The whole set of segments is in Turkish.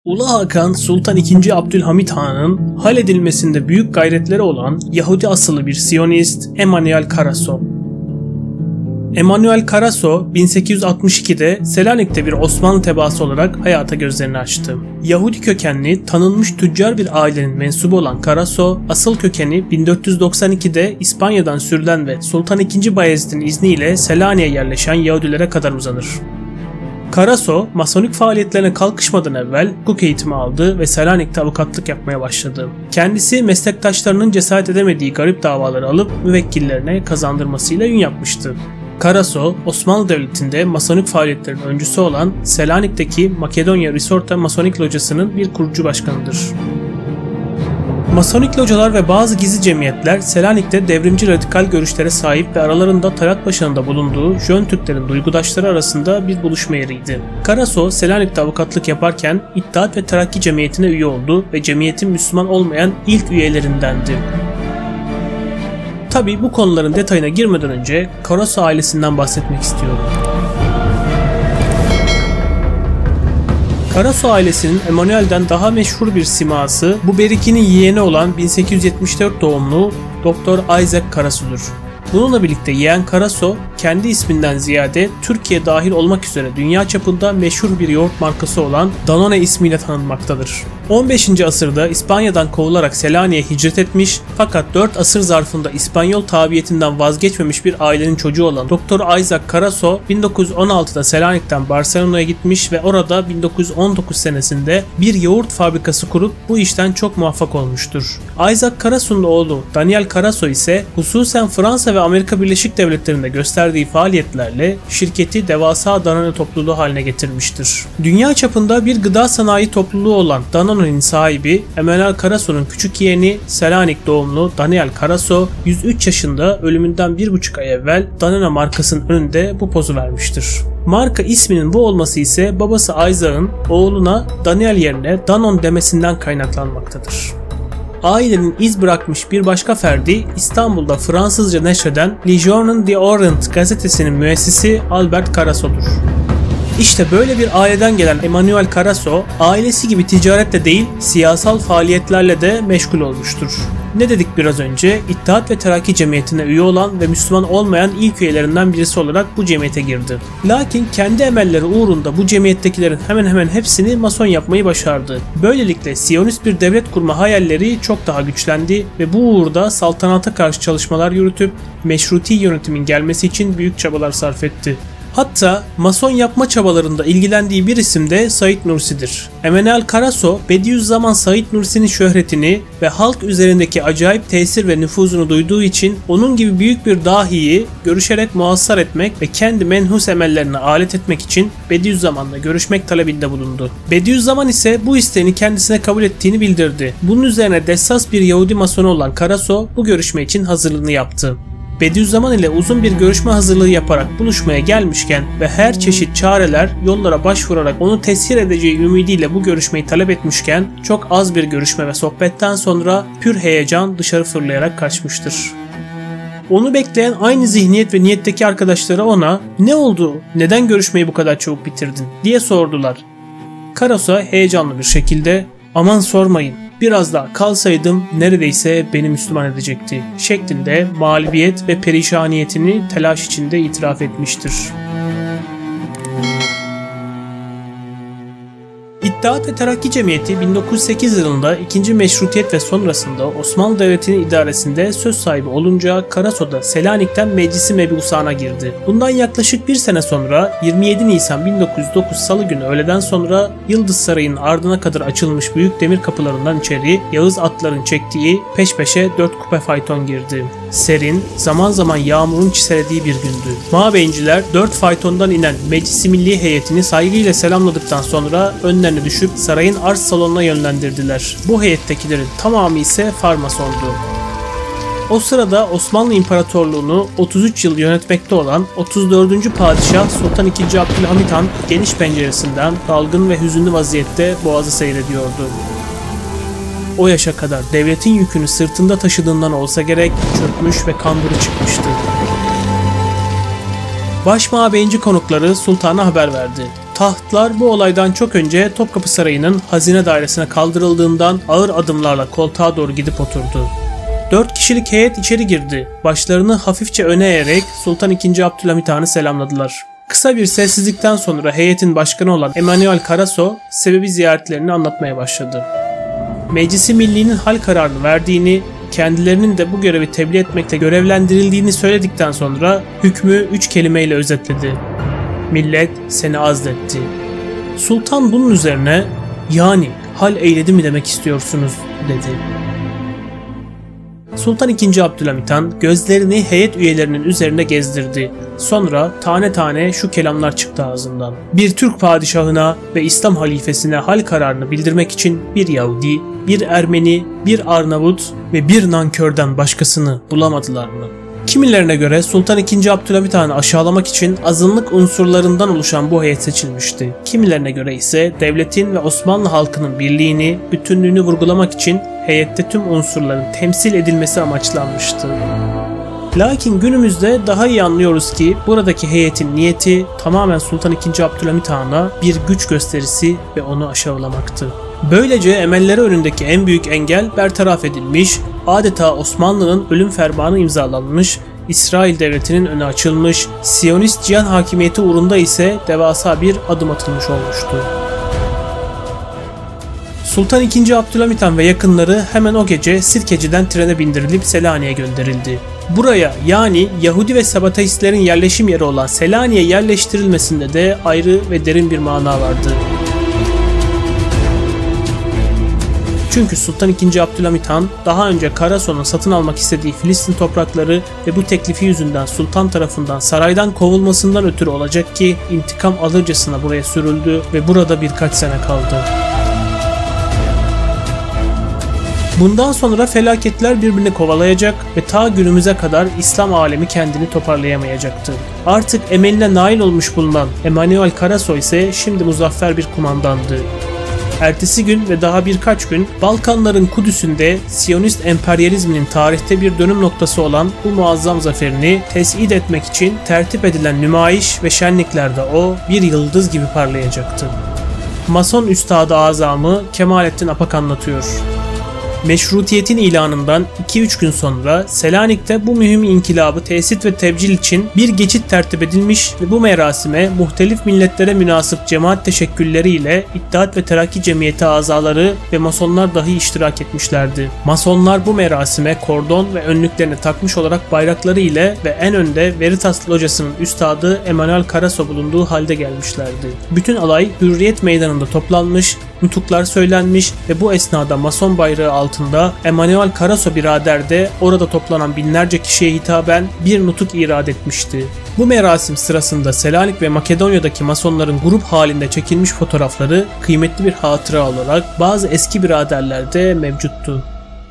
Ulu Hakan Sultan II. Abdülhamit Han'ın halledilmesinde büyük gayretleri olan Yahudi asıllı bir Siyonist Emanuel Karaso. Emanuel Karaso 1862'de Selanik'te bir Osmanlı tebaası olarak hayata gözlerini açtı. Yahudi kökenli tanınmış tüccar bir ailenin mensubu olan Karaso, asıl kökeni 1492'de İspanya'dan sürülen ve Sultan II. Bayezid'in izniyle Selanik'e yerleşen Yahudilere kadar uzanır. Karaso, masonik faaliyetlerine kalkışmadan evvel hukuk eğitimi aldı ve Selanik'te avukatlık yapmaya başladı. Kendisi meslektaşlarının cesaret edemediği garip davaları alıp müvekkillerine kazandırmasıyla ün yapmıştı. Karaso, Osmanlı Devleti'nde masonik faaliyetlerin öncüsü olan Selanik'teki Makedonya Risorta Masonik Locası'nın bir kurucu başkanıdır. Masonik localar ve bazı gizli cemiyetler Selanik'te devrimci radikal görüşlere sahip ve aralarında Talat Paşa'nın da bulunduğu Jön Türklerin duygudaşları arasında bir buluşma yeriydi. Karaso, Selanik'te avukatlık yaparken İttihat ve Terakki Cemiyeti'ne üye oldu ve cemiyetin Müslüman olmayan ilk üyelerindendi. Tabi bu konuların detayına girmeden önce Karaso ailesinden bahsetmek istiyorum. Karaso ailesinin Emanuel'den daha meşhur bir siması bu Beriki'nin yeğeni olan 1874 doğumlu Dr. Isaac Karaso'dur. Bununla birlikte yeğen Karaso kendi isminden ziyade Türkiye dahil olmak üzere dünya çapında meşhur bir yoğurt markası olan Danone ismiyle tanınmaktadır. 15. asırda İspanya'dan kovularak Selanik'e hicret etmiş fakat 4 asır zarfında İspanyol tabiyetinden vazgeçmemiş bir ailenin çocuğu olan Dr. Isaac Karaso 1916'da Selanik'ten Barcelona'ya gitmiş ve orada 1919 senesinde bir yoğurt fabrikası kurup bu işten çok muvaffak olmuştur. Isaac Karaso'nun oğlu Daniel Karaso ise hususen Fransa ve Amerika Birleşik Devletleri'nde gösterdiği faaliyetlerle şirketi devasa Danone topluluğu haline getirmiştir. Dünya çapında bir gıda sanayi topluluğu olan Danone'nin sahibi Emanuel Karaso'nun küçük yeğeni Selanik doğumlu Daniel Karaso 103 yaşında ölümünden 1,5 ay evvel Danone markasının önünde bu pozu vermiştir. Marka isminin bu olması ise babası Isaac'ın oğluna Daniel yerine Danone demesinden kaynaklanmaktadır. Ailenin iz bırakmış bir başka ferdi İstanbul'da Fransızca neşreden Le Journal d'Orient gazetesinin müessisi Albert Karaso'dur. İşte böyle bir aileden gelen Emanuel Karaso, ailesi gibi ticaretle değil siyasal faaliyetlerle de meşgul olmuştur. Ne dedik biraz önce? İttihat ve Terakki Cemiyeti'ne üye olan ve Müslüman olmayan ilk üyelerinden birisi olarak bu cemiyete girdi. Lakin kendi emelleri uğrunda bu cemiyettekilerin hemen hemen hepsini mason yapmayı başardı. Böylelikle Siyonist bir devlet kurma hayalleri çok daha güçlendi ve bu uğurda saltanata karşı çalışmalar yürütüp meşruti yönetimin gelmesi için büyük çabalar sarf etti. Hatta mason yapma çabalarında ilgilendiği bir isim de Said Nursi'dir. Emanuel Karaso, Bediüzzaman Said Nursi'nin şöhretini ve halk üzerindeki acayip tesir ve nüfuzunu duyduğu için onun gibi büyük bir dahiyi görüşerek muhassar etmek ve kendi menhus emellerine alet etmek için Bediüzzaman'la görüşmek talebinde bulundu. Bediüzzaman ise bu isteğini kendisine kabul ettiğini bildirdi. Bunun üzerine dessas bir Yahudi masonu olan Karaso bu görüşme için hazırlığını yaptı. Bediüzzaman ile uzun bir görüşme hazırlığı yaparak buluşmaya gelmişken ve her çeşit çareler yollara başvurarak onu tesir edeceği ümidiyle bu görüşmeyi talep etmişken çok az bir görüşme ve sohbetten sonra pür heyecan dışarı fırlayarak kaçmıştır. Onu bekleyen aynı zihniyet ve niyetteki arkadaşları ona "Ne oldu? Neden görüşmeyi bu kadar çabuk bitirdin?" diye sordular. Karaso heyecanlı bir şekilde "Aman sormayın. Biraz daha kalsaydım neredeyse beni Müslüman edecekti" şeklinde mağlubiyet ve perişaniyetini telaş içinde itiraf etmiştir. İttihat ve Terakki Cemiyeti 1908 yılında 2. Meşrutiyet ve sonrasında Osmanlı Devleti'nin idaresinde söz sahibi olunca Karaso da Selanik'ten meclisi mebusana girdi. Bundan yaklaşık bir sene sonra 27 Nisan 1909 Salı günü öğleden sonra Yıldız Sarayı'nın ardına kadar açılmış büyük demir kapılarından içeri Yağız atların çektiği peş peşe 4 kupe fayton girdi. Serin, zaman zaman yağmurun çiselediği bir gündü. Mabeynciler 4 faytondan inen Meclis-i Milli heyetini saygıyla selamladıktan sonra önlerine düşüp sarayın arz salonuna yönlendirdiler. Bu heyettekilerin tamamı ise farmasondu. O sırada Osmanlı İmparatorluğunu 33 yıl yönetmekte olan 34. Padişah Sultan II. Abdülhamit Han geniş penceresinden dalgın ve hüzünlü vaziyette boğazı seyrediyordu. O yaşa kadar devletin yükünü sırtında taşıdığından olsa gerek çökmüş ve kamburu çıkmıştı. Başmabeyinci konukları sultana haber verdi. Tahtlar bu olaydan çok önce Topkapı Sarayı'nın hazine dairesine kaldırıldığından ağır adımlarla koltuğa doğru gidip oturdu. 4 kişilik heyet içeri girdi. Başlarını hafifçe öne eğerek Sultan II. Abdülhamit Han'ı selamladılar. Kısa bir sessizlikten sonra heyetin başkanı olan Emanuel Karaso sebebi ziyaretlerini anlatmaya başladı. Meclis-i Milli'nin hal kararını verdiğini, kendilerinin de bu görevi tebliğ etmekle görevlendirildiğini söyledikten sonra hükmü 3 kelimeyle özetledi. Millet seni azletti. Sultan bunun üzerine yani hal eyledi mi demek istiyorsunuz dedi. Sultan II. Abdülhamit Han gözlerini heyet üyelerinin üzerine gezdirdi. Sonra tane tane şu kelamlar çıktı ağzından. Bir Türk padişahına ve İslam halifesine hal kararını bildirmek için bir Yahudi, bir Ermeni, bir Arnavut ve bir nankörden başkasını bulamadılar mı? Kimilerine göre Sultan II. Abdülhamit Han'ı aşağılamak için azınlık unsurlarından oluşan bu heyet seçilmişti. Kimilerine göre ise devletin ve Osmanlı halkının birliğini, bütünlüğünü vurgulamak için heyette tüm unsurların temsil edilmesi amaçlanmıştı. Lakin günümüzde daha iyi anlıyoruz ki buradaki heyetin niyeti tamamen Sultan II. Abdülhamit Han'a bir güç gösterisi ve onu aşağılamaktı. Böylece emelleri önündeki en büyük engel bertaraf edilmiş, adeta Osmanlı'nın ölüm fermanı imzalanmış, İsrail devletinin önü açılmış, Siyonist cihan hakimiyeti uğrunda ise devasa bir adım atılmış olmuştu. Sultan II. Abdülhamit Han ve yakınları hemen o gece Sirkeci'den trene bindirilip Selanik'e gönderildi. Buraya yani Yahudi ve Sabateistlerin yerleşim yeri olan Selanik'e yerleştirilmesinde de ayrı ve derin bir mana vardı. Çünkü Sultan II. Abdülhamit Han daha önce Karaso'nun satın almak istediği Filistin toprakları ve bu teklifi yüzünden sultan tarafından saraydan kovulmasından ötürü olacak ki intikam alırcasına buraya sürüldü ve burada birkaç sene kaldı. Bundan sonra felaketler birbirini kovalayacak ve ta günümüze kadar İslam alemi kendini toparlayamayacaktı. Artık emeline nail olmuş bulunan Emanuel Karaso ise şimdi muzaffer bir kumandandı. Ertesi gün ve daha birkaç gün Balkanların Kudüs'ünde Siyonist emperyalizminin tarihte bir dönüm noktası olan bu muazzam zaferini tescil etmek için tertip edilen nümayiş ve şenliklerde o bir yıldız gibi parlayacaktı. Mason Üstadı Azamı Kemalettin Apak anlatıyor. Meşrutiyetin ilanından 2-3 gün sonra Selanik'te bu mühim inkılabı tesit ve tebcil için bir geçit tertip edilmiş ve bu merasime muhtelif milletlere münasip cemaat teşekkülleriyle İttihat ve Terakki Cemiyeti azaları ve masonlar dahi iştirak etmişlerdi. Masonlar bu merasime kordon ve önlüklerini takmış olarak bayrakları ile ve en önde Veritas Locası'nın üstadı Emanuel Karaso bulunduğu halde gelmişlerdi. Bütün alay Hürriyet Meydanı'nda toplanmış, nutuklar söylenmiş ve bu esnada mason bayrağı altında Emanuel Karaso birader de orada toplanan binlerce kişiye hitaben bir nutuk irad etmişti. Bu merasim sırasında Selanik ve Makedonya'daki masonların grup halinde çekilmiş fotoğrafları kıymetli bir hatıra olarak bazı eski biraderlerde mevcuttu.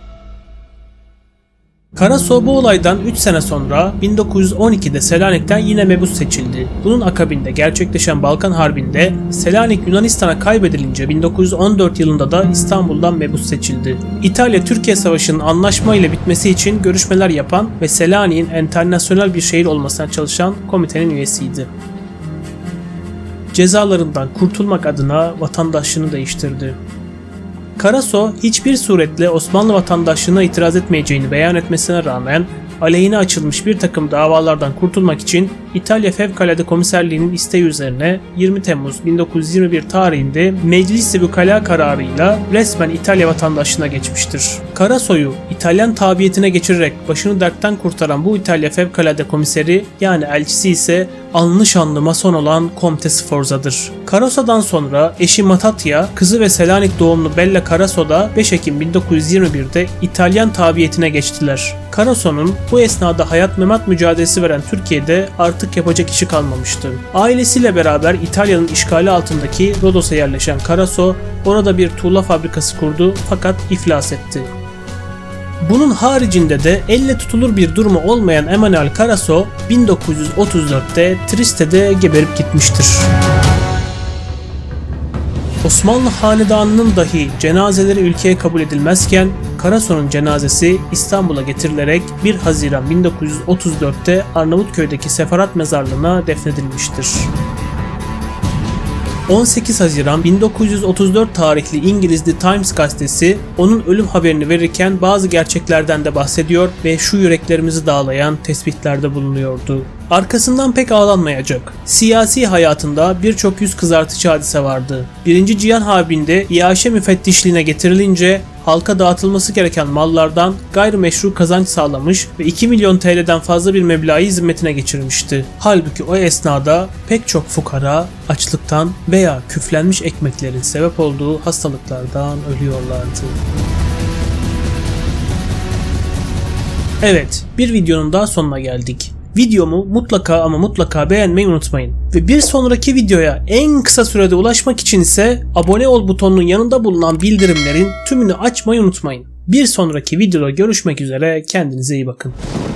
Karaso bu olaydan 3 sene sonra 1912'de Selanik'ten yine mebus seçildi. Bunun akabinde gerçekleşen Balkan Harbi'nde Selanik Yunanistan'a kaybedilince 1914 yılında da İstanbul'dan mebus seçildi. İtalya-Türkiye Savaşı'nın anlaşma ile bitmesi için görüşmeler yapan ve Selanik'in enternasyonel bir şehir olmasına çalışan komitenin üyesiydi. Cezalarından kurtulmak adına vatandaşlığını değiştirdi. Karaso hiçbir suretle Osmanlı vatandaşlığına itiraz etmeyeceğini beyan etmesine rağmen aleyhine açılmış bir takım davalardan kurtulmak için İtalya Fevkalade Komiserliği'nin isteği üzerine 20 Temmuz 1921 tarihinde Meclis-i Vükala kararıyla resmen İtalya vatandaşlığına geçmiştir. Karaso'yu İtalyan tabiyetine geçirerek başını dertten kurtaran bu İtalya Fevkalade Komiseri yani elçisi ise anlı şanlı mason olan Comte Sforza'dır. Karaso'dan sonra eşi Mattia, kızı ve Selanik doğumlu Bella Karaso da 5 Ekim 1921'de İtalyan tabiyetine geçtiler. Karaso'nun bu esnada hayat memat mücadelesi veren Türkiye'de artık yapacak işi kalmamıştı. Ailesiyle beraber İtalya'nın işgali altındaki Rodos'a yerleşen Karaso orada bir tuğla fabrikası kurdu fakat iflas etti. Bunun haricinde de elle tutulur bir durumu olmayan Emanuel Karaso 1934'te Triste'de geberip gitmiştir. Osmanlı hanedanının dahi cenazeleri ülkeye kabul edilmezken Karaso'nun cenazesi İstanbul'a getirilerek 1 Haziran 1934'te Arnavutköy'deki Sefarat Mezarlığı'na defnedilmiştir. 18 Haziran 1934 tarihli İngiliz The Times gazetesi onun ölüm haberini verirken bazı gerçeklerden de bahsediyor ve şu yüreklerimizi dağlayan tespitlerde bulunuyordu. Arkasından pek ağlanmayacak. Siyasi hayatında birçok yüz kızartıcı hadise vardı. 1. Cihan Harbi'nde İHŞ müfettişliğine getirilince halka dağıtılması gereken mallardan gayrimeşru kazanç sağlamış ve 2 milyon TL'den fazla bir meblağı zimmetine geçirmişti. Halbuki o esnada pek çok fukara açlıktan veya küflenmiş ekmeklerin sebep olduğu hastalıklardan ölüyorlardı. Evet, bir videonun daha sonuna geldik. Videomu mutlaka ama mutlaka beğenmeyi unutmayın. Ve bir sonraki videoya en kısa sürede ulaşmak için ise abone ol butonunun yanında bulunan bildirimlerin tümünü açmayı unutmayın. Bir sonraki videoda görüşmek üzere, kendinize iyi bakın.